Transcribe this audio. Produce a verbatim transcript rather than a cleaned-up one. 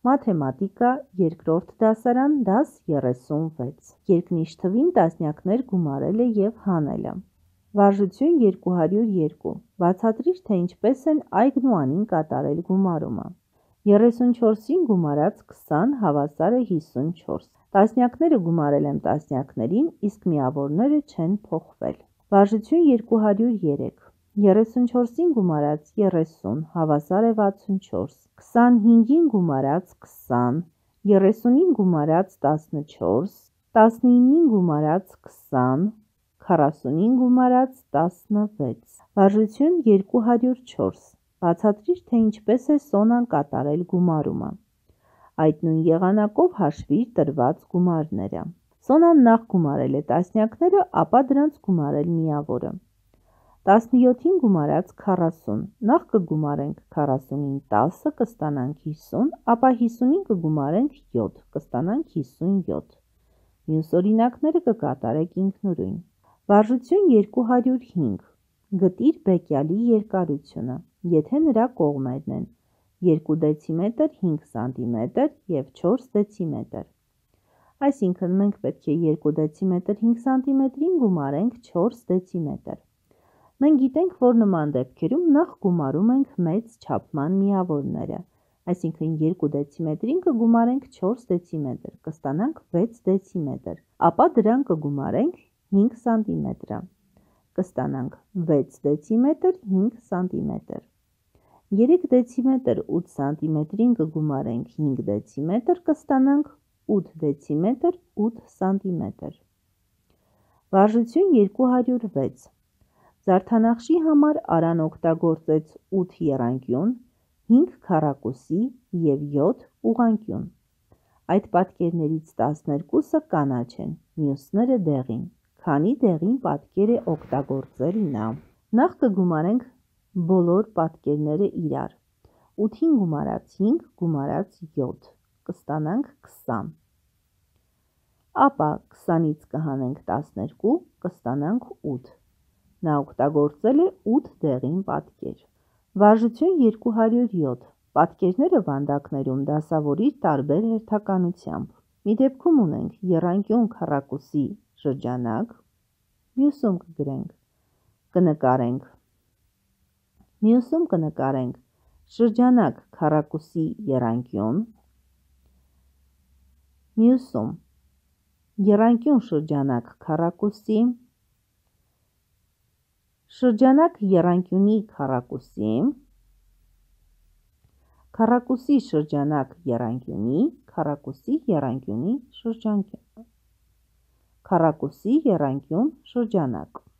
Մաթեմատիկա, երկրորդ դասարան, դաս երեսունվեց, երկնիշ թվին տասնյակներ գումարելը և հանելը։ Վարժություն երկու հարյուր երկու, բացատրիր, թե ինչպես են այգն ու անին կատարել գումարումը։ երեսունչորսին գումարած քսան հավասար է հիսունչորս, տասնյակները գումարել եմ տասնյակներին, իսկ միավորները չեն փոխվել։ Վարժություն երկու հարյուր երեք, երեսունչորսին գումարած երեսուն հավասար է վաթսունչորս, քսանհինգին գումարած քսան, երեսունին գումարած տասնչորս, տասնինին գումարած քսան, քառասունին գումարած տասնվեց։ Վարժություն երկու հարյուր չորս, բացատրիր, թե ինչպես է Սոնան կատարել գումարումը։ Այդ նույն եղանակով հաշվիր տրված գումարները։ Սոնան նախ գումարել է տասնյակները, ապա դրանց գումարել միավորը։ տասնյոթին գումարած քառասուն, նախ կգումարենք քառասունին տասը, կստանանք հիսուն, ապա հիսունին կգումարենք յոթ, կստանանք հիսունյոթ։ Մյուս օրինակները կկատարեք ինքնուրույն։ Վարժություն երկու հարյուր հինգ, գտիր բեկյալի երկարությունը, եթե նրա կողմերն են երկու դեցիմետր, հինգ սանտիմետր և չորս դեցիմետր։ Այսինքն մենք պետք է երկու դեցիմետր հինգ սանտիմետրին գումարենք չորս դեցիմետր։ Մենք գիտենք, որ նման դեպքերում նախ գումարում ենք մեծ չափման միավորները, այսինքն երկու դեցիմետրին կգումարենք չորս դեցիմետր, կստանանք վեց դեցիմետր, ապա դրան կգումարենք հինգ սանտիմետրը, կստանանք վեց դեցիմետր, հինգ սանտիմետր։ երեք դեցիմետր ութ սանտիմետրին կգումարենք հինգ դեցիմետր, կստանանք ութ դեցիմետր, ութ սանտիմետր։ Վարժություն երկու հարյուր վեց, զարդանախշի համար Արան օգտագործեց ութ եռանկյուն, հինգ քառակուսի և յոթ ուղղանկյուն։ Այդ պատկերներից տասներկուսը կանաչ են, մյուսները դեղին, քանի դեղին պատկեր է օգտագործել նա։ Նախ կգումարենք բոլոր պատկերները իրար, ութին գումարած հինգ գումարած յոթ, կստանանք քսան, ապա քսանից կհանենք տասներկու, կստանանք ութ, նա օգտագործել է ութ դեղին պատկեր։ Վարժություն երկու հարյուր յոթ, պատկերները վանդակներում դասավորիր տարբեր հերթականությամբ։ Մի դեպքում ունենք եռանկյուն քառակուսի շրջանակ, մյուսում կգրենք, կնկարենք, մյուսում կնկարենք շրջանակ քառակուսի եռանկյուն, մյուսում եռանկյուն շրջանակ քառակուսի, շրջանակ եռանկյունի քառակուսի, քառակուսի շրջանակ եռանկյունի, քառակուսի եռանկյունի շրջանկյուն, քառակուսի եռանկյուն շրջանակ։